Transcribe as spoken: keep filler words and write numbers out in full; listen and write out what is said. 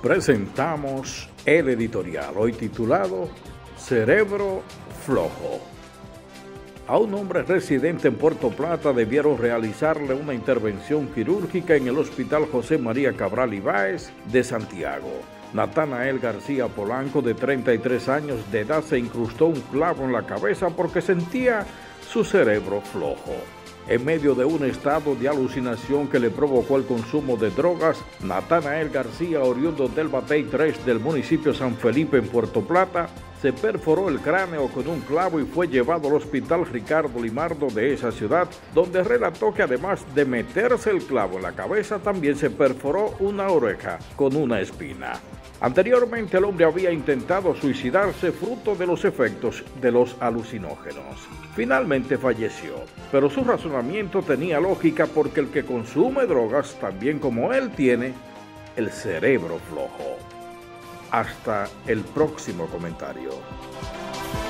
presentamos el editorial, hoy titulado Cerebro Flojo. A un hombre residente en Puerto Plata debieron realizarle una intervención quirúrgica en el Hospital José María Cabral Ibáez de Santiago. Natanael García Polanco, de treinta y tres años de edad, se incrustó un clavo en la cabeza porque sentía su cerebro flojo. En medio de un estado de alucinación que le provocó el consumo de drogas, Natanael García, oriundo del Batey tres del municipio San Felipe en Puerto Plata, se perforó el cráneo con un clavo y fue llevado al Hospital Ricardo Limardo de esa ciudad, donde relató que además de meterse el clavo en la cabeza, también se perforó una oreja con una espina. Anteriormente el hombre había intentado suicidarse fruto de los efectos de los alucinógenos. Finalmente falleció, pero su razonamiento tenía lógica porque el que consume drogas, también como él, tiene el cerebro flojo. Hasta el próximo comentario.